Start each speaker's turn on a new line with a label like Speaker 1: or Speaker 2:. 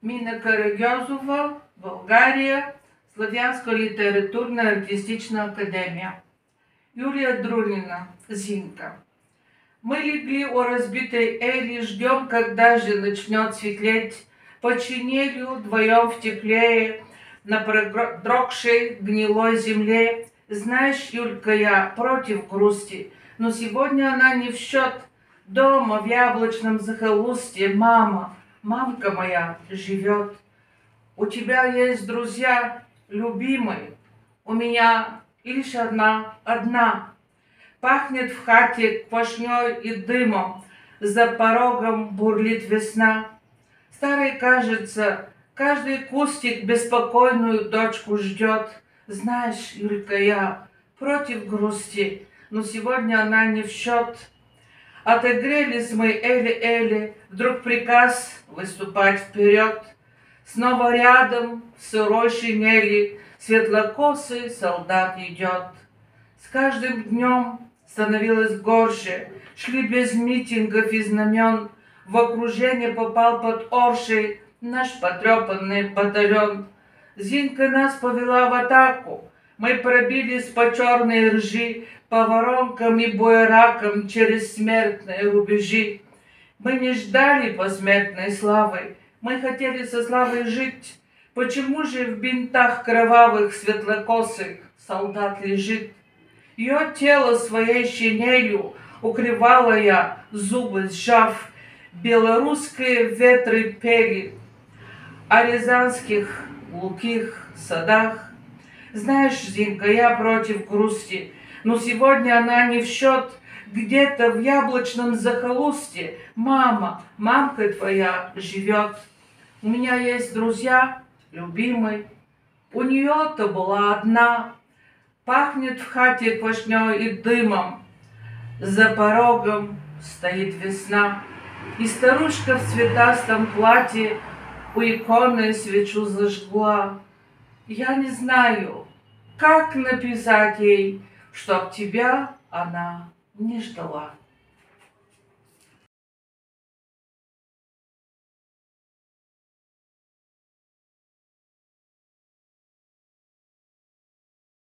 Speaker 1: Мина Карагьозова, България, Славянска литературна артистична академия. Юлия Друнина, Зинка. Мы легли у разбитой Эли, ждем, когда же начнет светлеть, починели вдвоем в теплее на продрогшей гнилой земле. Знаешь, Юлька, я против грусти, но сегодня она не в счет. Дома в яблочном захолустье мамка моя живет. У тебя есть друзья, любимый, у меня лишь одна. Пахнет в хате квашней и дымом, за порогом бурлит весна. Старый, кажется, каждый кустик беспокойную дочку ждет. Знаешь, Юлька, я против грусти, но сегодня она не в счет. Отогрелись мы Эли, вдруг приказ выступать вперед. Снова рядом в сырой шинели светлокосый солдат идет. С каждым днем становилось горше, шли без митингов и знамен. В окружение попал под Оршей наш потрепанный батальон. Зинка нас повела в атаку, мы пробились по черной ржи, по воронкам и буеракам через смертные рубежи. Мы не ждали посмертной славы, мы хотели со славой жить. Почему же в бинтах кровавых светлокосых солдат лежит? Ее тело своей шинелью укрывала я, зубы сжав. Белорусские ветры пели о рязанских глухих садах. Знаешь, Зинка, я против грусти, но сегодня она не в счет. Где-то в яблочном захолустье мамка твоя живет. У меня есть друзья, любимый, у нее-то была одна. Пахнет в хате квашней и дымом, за порогом стоит весна. И старушка в цветастом платье у иконы свечу зажгла. Я не знаю, как написать ей, чтоб тебя она не ждала.